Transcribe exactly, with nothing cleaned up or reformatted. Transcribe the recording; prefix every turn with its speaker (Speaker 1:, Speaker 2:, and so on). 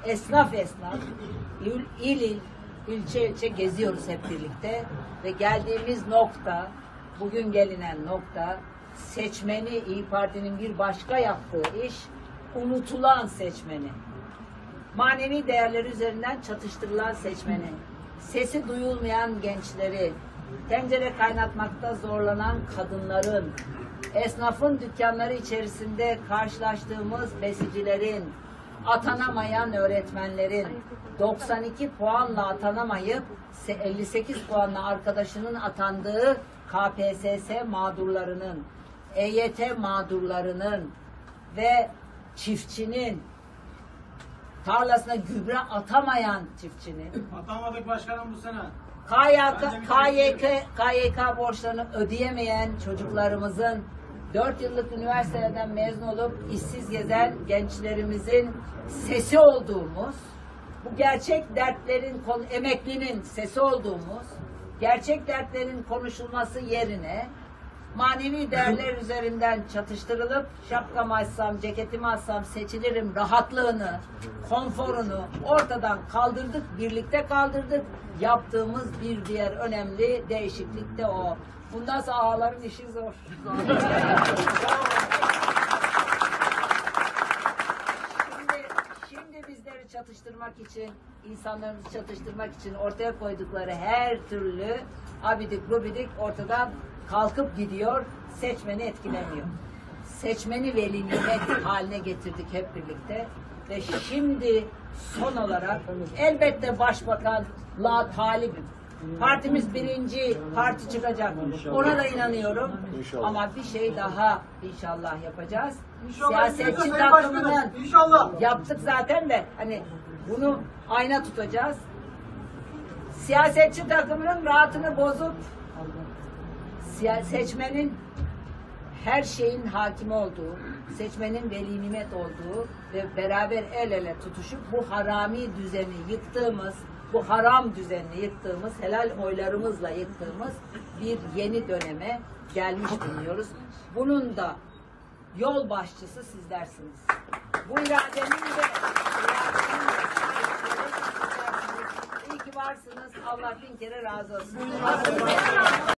Speaker 1: esnaf esnaf, il il, il ilçe ilçe geziyoruz hep birlikte ve geldiğimiz nokta, bugün gelinen nokta, seçmeni, İYİ Parti'nin bir başka yaptığı iş, unutulan seçmeni. Manevi değerleri üzerinden çatıştırılan seçmeni, sesi duyulmayan gençleri, tencere kaynatmakta zorlanan kadınların, esnafın dükkanları içerisinde karşılaştığımız besicilerin, atanamayan öğretmenlerin, doksan iki puanla atanamayıp elli sekiz puanla arkadaşının atandığı K P S S mağdurlarının, E Y T mağdurlarının ve çiftçinin, tarlasına gübre atamayan çiftçinin,
Speaker 2: atamadık başkanım bu sene.
Speaker 1: K Y K, K Y K, K Y K borçlarını ödeyemeyen çocuklarımızın, dört yıllık üniversiteden mezun olup işsiz gezen gençlerimizin sesi olduğumuz, bu gerçek dertlerin, emeklinin sesi olduğumuz, gerçek dertlerin konuşulması yerine manevi değerler üzerinden çatıştırılıp şapkamı açsam, ceketimi açsam seçilirim rahatlığını, konforunu ortadan kaldırdık, birlikte kaldırdık. Yaptığımız bir diğer önemli değişiklik de o. Bundan sonra ağaların işi zor. şimdi, şimdi bizleri çatıştırmak için, insanlarımızı çatıştırmak için ortaya koydukları her türlü abidik gubidik ortadan kalkıp gidiyor, seçmeni etkilemiyor. Seçmeni veli nimet haline getirdik hep birlikte ve şimdi son olarak elbette başbakanlığa talibim. Partimiz birinci parti çıkacak. Ona da inanıyorum. İnşallah. Ama bir şey daha inşallah yapacağız. İnşallah. Siyasetçi takımının inşallah. Yaptık zaten de hani bunu ayna tutacağız. Siyasetçi takımının rahatını bozup seçmenin her şeyin hakimi olduğu, seçmenin veli nimet olduğu ve beraber el ele tutuşup bu harami düzeni yıktığımız, bu haram düzenini yıktığımız, helal oylarımızla yıktığımız bir yeni döneme gelmiş bulunuyoruz. Bunun da yol başçısı sizlersiniz. Bu iradenin de, iradenin de iyi ki varsınız. Allah bin kere razı olsun.